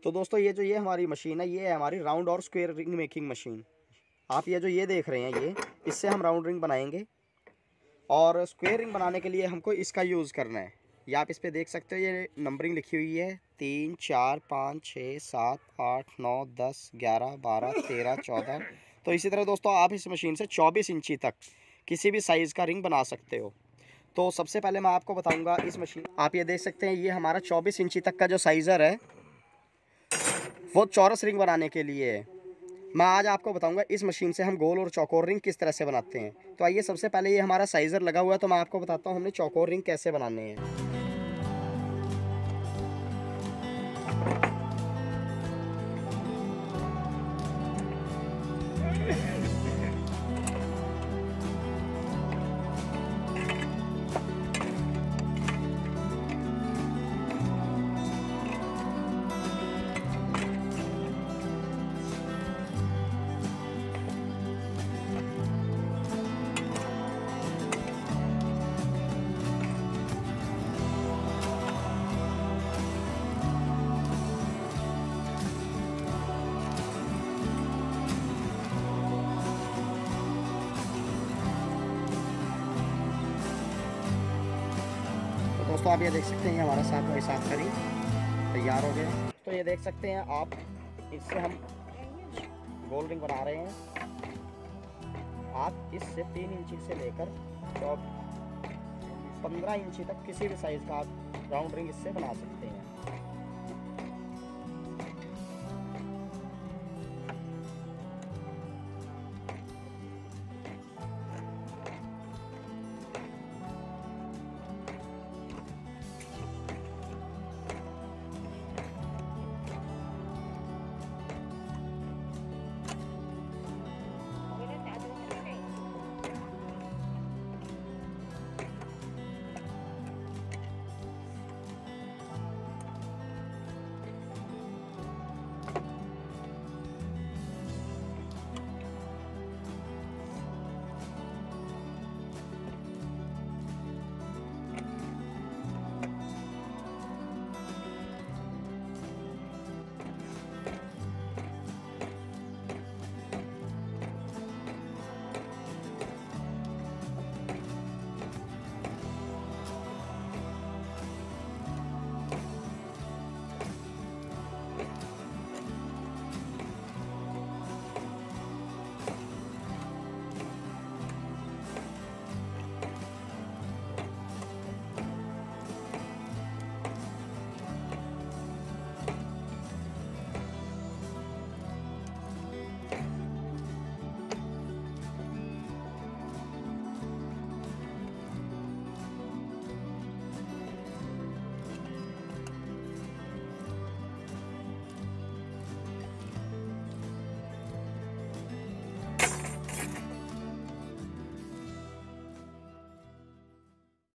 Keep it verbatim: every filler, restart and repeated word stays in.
तो दोस्तों ये जो ये हमारी मशीन है, ये है हमारी राउंड और स्क्वायर रिंग मेकिंग मशीन। आप ये जो ये देख रहे हैं, ये इससे हम राउंड रिंग बनाएंगे। और स्क्वायर रिंग बनाने के लिए हमको इसका यूज़ करना है। ये आप इस पे देख सकते हो, ये नंबरिंग लिखी हुई है तीन चार पाँच छः सात आठ नौ दस ग्यारह बारह तेरह चौदह। तो इसी तरह दोस्तों आप इस मशीन से चौबीस इंची तक किसी भी साइज़ का रिंग बना सकते हो। तो सबसे पहले मैं आपको बताऊंगा इस मशीन, आप ये देख सकते हैं, ये हमारा चौबीस इंची तक का जो साइज़र है वो चौरस रिंग बनाने के लिए है। मैं आज आपको बताऊंगा इस मशीन से हम गोल और चौकोर रिंग किस तरह से बनाते हैं। तो आइए सबसे पहले ये हमारा साइज़र लगा हुआ है, तो मैं आपको बताता हूँ हमने चौकोर रिंग कैसे बनाने हैं। दोस्तों आप ये देख सकते हैं, ये हमारा सात बाई सात का रिंग तैयार हो गया। तो ये देख सकते हैं आप, इससे हम गोल रिंग बना रहे हैं। आप इससे तीन इंची से लेकर पंद्रह इंची तक किसी भी साइज़ का आप राउंड रिंग इससे बना सकते हैं।